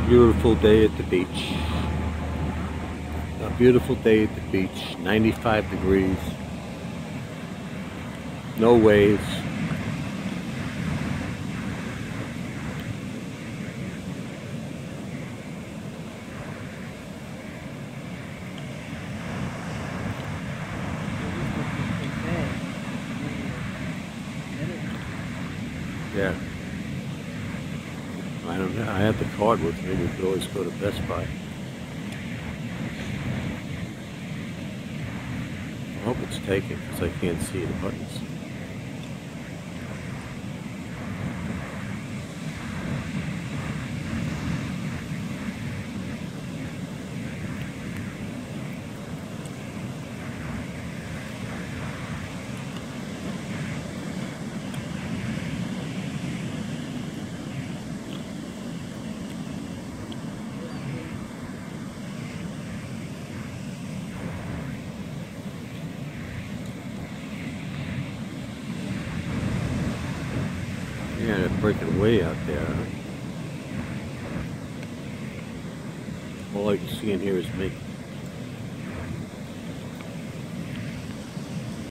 Beautiful day at the beach. A beautiful day at the beach. 95 degrees. No waves. Yeah. I don't know. I have the card with me. We could always go to Best Buy. I hope it's taken because I can't see the buttons. Yeah, they're breaking away out there. All I can see in here is me.